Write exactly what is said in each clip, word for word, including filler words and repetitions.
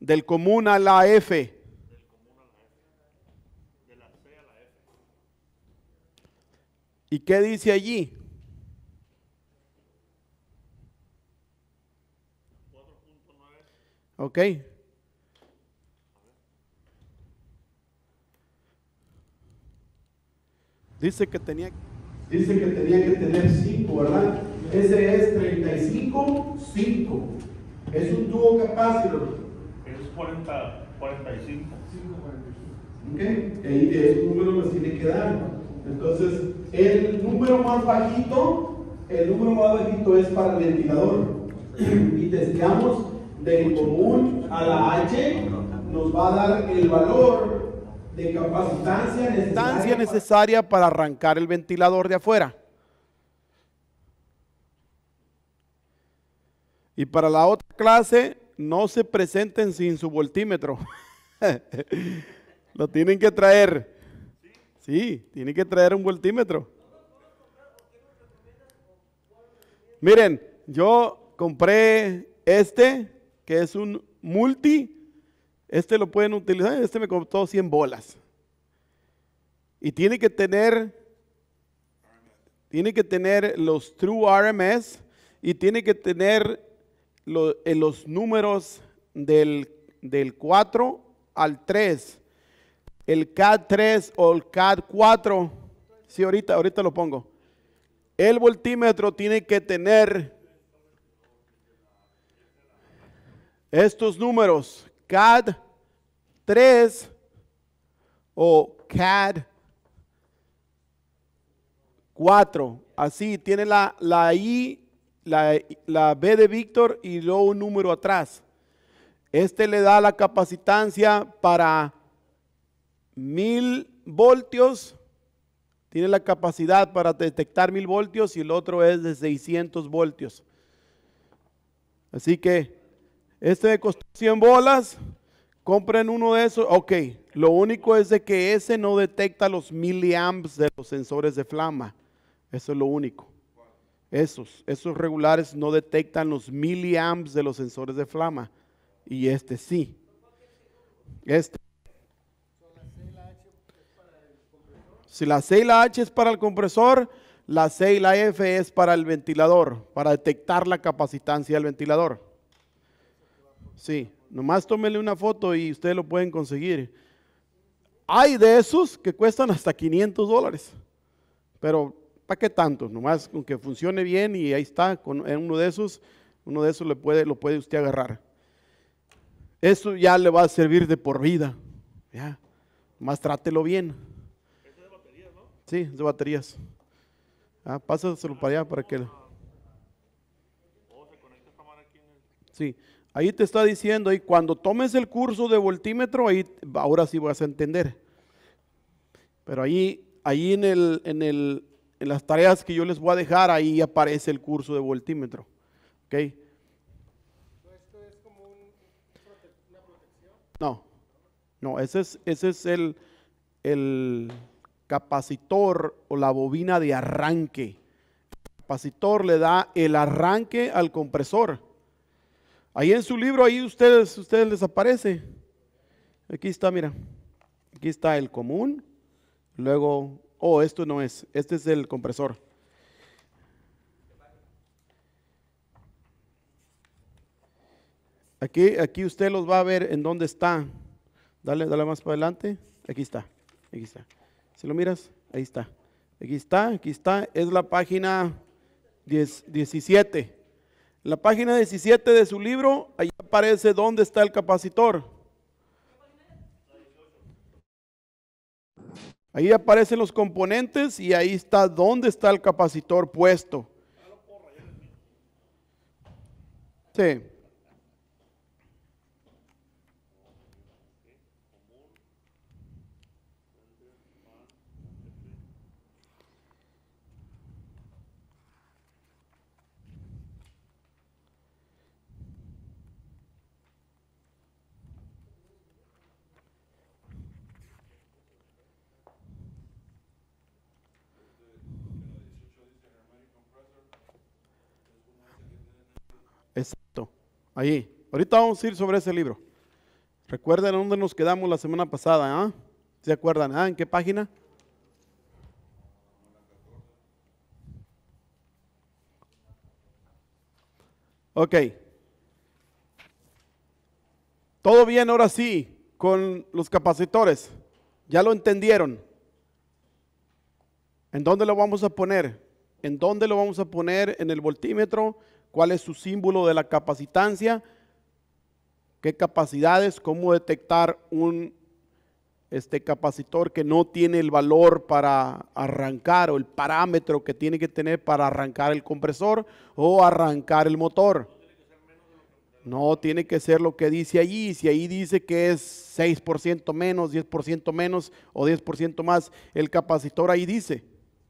Del común a la F. Del común a la F. De la C a la F. ¿Y qué dice allí? cuatro punto nueve. Ok. Dice que tenía, dice que tenía que tener cinco, ¿verdad? Ese es treinta y cinco, cinco. Es un tubo capacitor. Es cuarenta, cuarenta y cinco. Ok, y esos números los tiene que dar. Entonces, el número más bajito, el número más bajito es para el ventilador. Y testeamos del común a la H, nos va a dar el valor de capacitancia necesaria, necesaria para arrancar el ventilador de afuera. Y para la otra clase, no se presenten sin su voltímetro. Lo tienen que traer. Sí, tienen que traer un voltímetro. Miren, yo compré este, que es un multi. Este lo pueden utilizar, este me costó cien bolas. Y tiene que tener, tiene que tener los True R M S y tiene que tener lo, eh, los números del, del cuatro al tres. El C A D tres o el C A D cuatro, sí, ahorita, ahorita lo pongo. El voltímetro tiene que tener estos números, C A D tres o C A D cuatro. Así tiene la, la I, la, la B de Víctor y luego un número atrás. Este le da la capacitancia para mil voltios, tiene la capacidad para detectar mil voltios y el otro es de seiscientos voltios. Así que este me costó cien bolas, compren uno de esos. Ok, lo único es de que ese no detecta los miliamps de los sensores de flama. Eso es lo único. Esos, esos regulares no detectan los miliamps de los sensores de flama. Y este sí. Este. Si la C y la H es para el compresor, la C y la F es para el ventilador, para detectar la capacitancia del ventilador. Sí, nomás tómenle una foto y ustedes lo pueden conseguir. Hay de esos que cuestan hasta quinientos dólares, pero ¿para qué tanto? Nomás con que funcione bien y ahí está, con uno de esos, uno de esos le puede, lo puede usted agarrar. Eso ya le va a servir de por vida, ya, nomás trátelo bien. Sí, de baterías. Ah, pásaselo para allá para que. Sí, ahí te está diciendo, y cuando tomes el curso de voltímetro, ahí ahora sí vas a entender. Pero ahí, ahí en el, en el, en las tareas que yo les voy a dejar, ahí aparece el curso de voltímetro. ¿Ok? ¿Esto es como un, una protección? No, no, ese es, ese es el, el capacitor o la bobina de arranque. El capacitor le da el arranque al compresor. Ahí en su libro, ahí ustedes, ustedes les aparece. Aquí está, mira. Aquí está el común. Luego, oh, esto no es, este es el compresor. Aquí, aquí usted los va a ver en dónde está. Dale, dale más para adelante. Aquí está, aquí está. Si lo miras, ahí está. Aquí está, aquí está. Es la página diecisiete. La página diecisiete de su libro, ahí aparece dónde está el capacitor. Ahí aparecen los componentes y ahí está dónde está el capacitor puesto. Sí. Exacto. Ahí. Ahorita vamos a ir sobre ese libro. ¿Recuerdan dónde nos quedamos la semana pasada? ¿Ah? ¿Se acuerdan? ¿Ah? ¿En qué página? Ok. Todo bien ahora sí con los capacitores. ¿Ya lo entendieron? ¿En dónde lo vamos a poner? ¿En dónde lo vamos a poner? En el voltímetro. ¿Cuál es su símbolo de la capacitancia? ¿Qué capacidades? ¿Cómo detectar un este capacitor que no tiene el valor para arrancar o el parámetro que tiene que tener para arrancar el compresor o arrancar el motor? No tiene que ser lo que dice allí. Si ahí dice que es seis por ciento menos, diez por ciento menos o diez por ciento más, el capacitor ahí dice.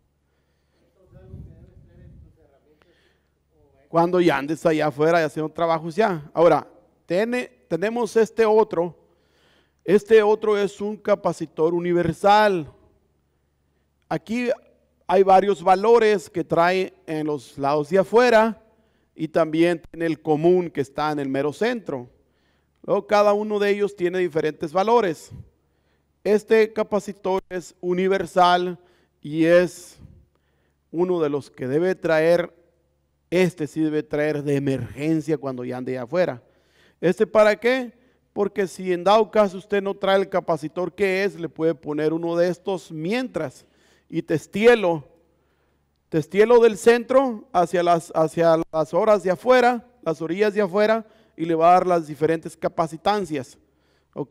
Cuando ya andes allá afuera y haciendo trabajos ya. Ahora, tiene, tenemos este otro. Este otro es un capacitor universal. Aquí hay varios valores que trae en los lados de afuera y también en el común que está en el mero centro. Luego cada uno de ellos tiene diferentes valores. Este capacitor es universal y es uno de los que debe traer, este sí debe traer de emergencia cuando ya ande afuera. ¿Este para qué? Porque si en dado caso usted no trae el capacitor que es, le puede poner uno de estos mientras y testielo, testielo del centro hacia las, hacia las horas de afuera, las orillas de afuera, y le va a dar las diferentes capacitancias. ¿Ok?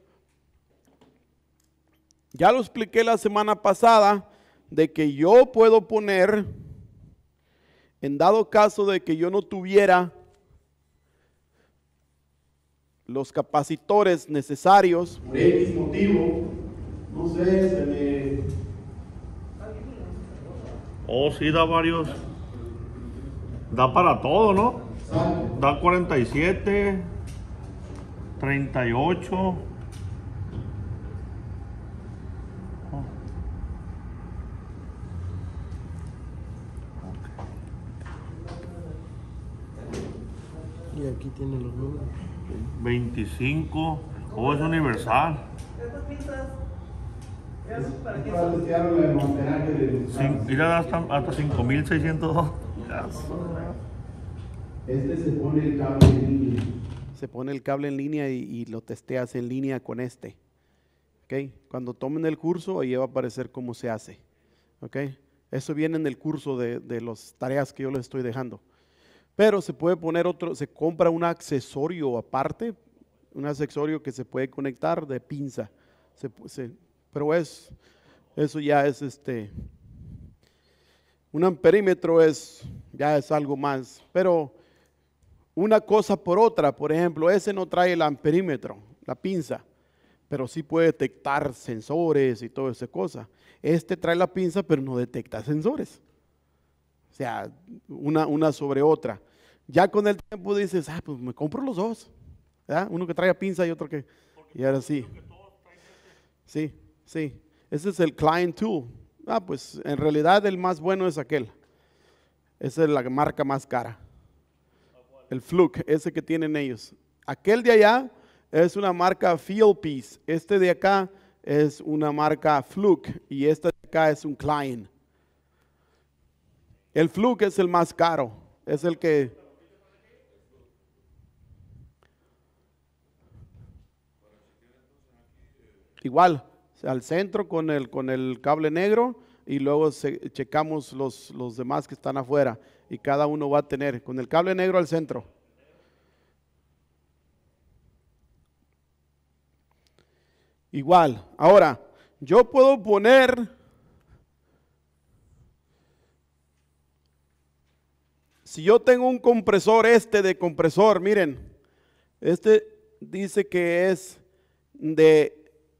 Ya lo expliqué la semana pasada de que yo puedo poner, en dado caso de que yo no tuviera los capacitores necesarios, por X motivo, no sé, se me... Oh, sí, da varios. Da para todo, ¿no? ¿sabe? Da cuarenta y siete, treinta y ocho. Y aquí tiene los números. veinticinco. Oh, es universal. Cin- Mira, hasta, hasta cinco mil seiscientos dos. Este se pone el cable en línea. Se pone el cable en línea y, y lo testeas en línea con este. ¿Okay? Cuando tomen el curso, ahí va a aparecer cómo se hace. ¿Okay? Eso viene en el curso de, de las tareas que yo les estoy dejando. Pero se puede poner otro, se compra un accesorio aparte, un accesorio que se puede conectar de pinza. Se, se, pero es, eso ya es este, un amperímetro es, ya es algo más. Pero una cosa por otra, por ejemplo, ese no trae el amperímetro, la pinza, pero sí puede detectar sensores y toda esa cosa. Este trae la pinza, pero no detecta sensores. O sea, una, una sobre otra. Ya con el tiempo dices, ah, pues me compro los dos. ¿Verdad? Uno que trae pinza y otro que... Y ahora sí. Sí, sí. Ese es el Klein Tool. Ah, pues en realidad el más bueno es aquel. Esa es la marca más cara. El Fluke, ese que tienen ellos. Aquel de allá es una marca Fieldpiece. Este de acá es una marca Fluke y este de acá es un Klein. El Fluke es el más caro, es el que... Igual, al centro con el, con el cable negro y luego se, checamos los, los demás que están afuera y cada uno va a tener con el cable negro al centro. Igual, ahora, yo puedo poner... Si yo tengo un compresor, este de compresor, miren, este dice que es de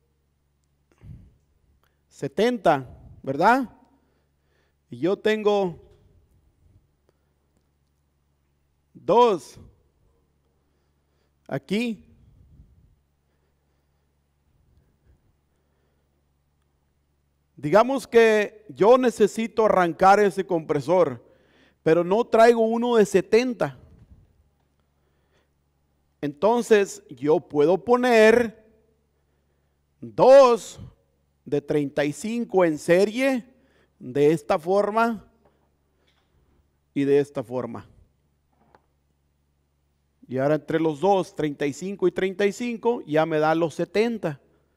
setenta, ¿verdad? Y yo tengo dos aquí. Digamos que yo necesito arrancar ese compresor, pero no traigo uno de setenta. Entonces yo puedo poner dos de treinta y cinco en serie de esta forma y de esta forma. Y ahora entre los dos, treinta y cinco y treinta y cinco, ya me da los setenta.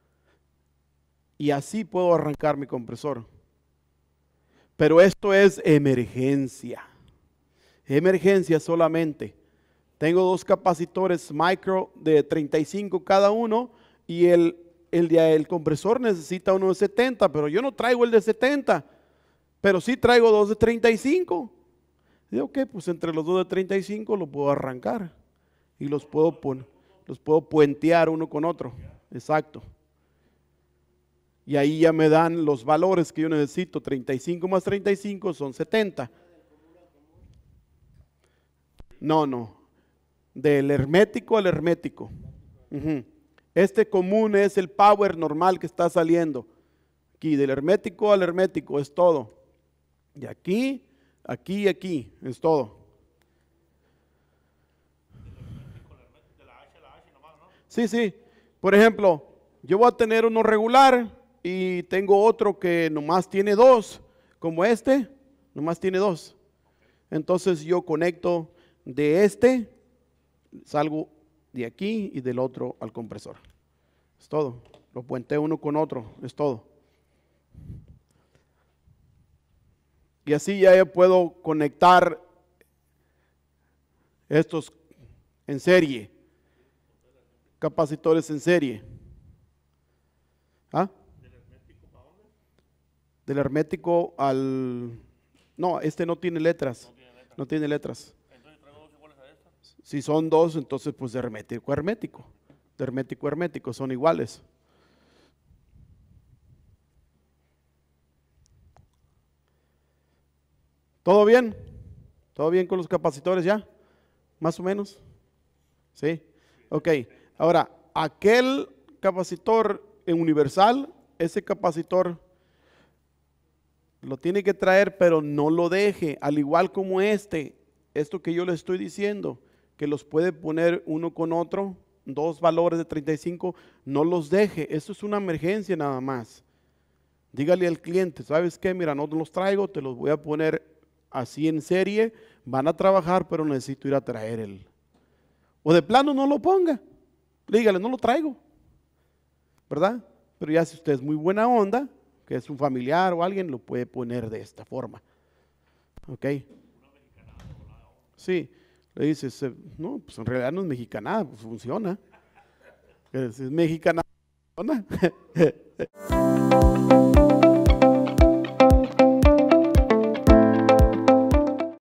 Y así puedo arrancar mi compresor. Pero esto es emergencia. Emergencia solamente. Tengo dos capacitores micro de treinta y cinco cada uno y el, el, de, el compresor necesita uno de setenta, pero yo no traigo el de setenta, pero sí traigo dos de treinta y cinco. Digo, ok, pues entre los dos de treinta y cinco lo puedo arrancar y los puedo, pon, los puedo puentear uno con otro. Exacto. Y ahí ya me dan los valores que yo necesito. treinta y cinco más treinta y cinco son setenta. No, no. Del hermético al hermético. Uh-huh. Este común es el power normal que está saliendo. Aquí, del hermético al hermético, es todo. Y aquí, aquí y aquí, es todo. Sí, sí. Por ejemplo, yo voy a tener uno regular y tengo otro que nomás tiene dos, como este, nomás tiene dos. Entonces yo conecto de este, salgo de aquí y del otro al compresor. Es todo. Lo puenteo uno con otro, es todo. Y así ya yo puedo conectar estos en serie, capacitores en serie. ¿Ah? ¿Del hermético para dónde? Del hermético al... No, este no tiene letras. No tiene letras. No tiene letras. Entonces traigo dos iguales a esta. Si son dos, entonces pues de hermético a hermético. De hermético a hermético son iguales. ¿Todo bien? ¿Todo bien con los capacitores ya? ¿Más o menos? ¿Sí? Ok. Ahora, aquel capacitor en universal, ese capacitor lo tiene que traer, pero no lo deje, al igual como este, esto que yo le estoy diciendo, que los puede poner uno con otro, dos valores de treinta y cinco, no los deje, eso es una emergencia nada más. Dígale al cliente, ¿sabes qué? Mira, no los traigo, te los voy a poner así en serie, van a trabajar, pero necesito ir a traer el... O de plano no lo ponga, dígale, no lo traigo, ¿verdad? Pero ya si usted es muy buena onda, que es un familiar o alguien, lo puede poner de esta forma. ¿Ok? Sí, le dices, no, pues en realidad no es mexicanada, pues funciona. Es, es mexicanada, funciona.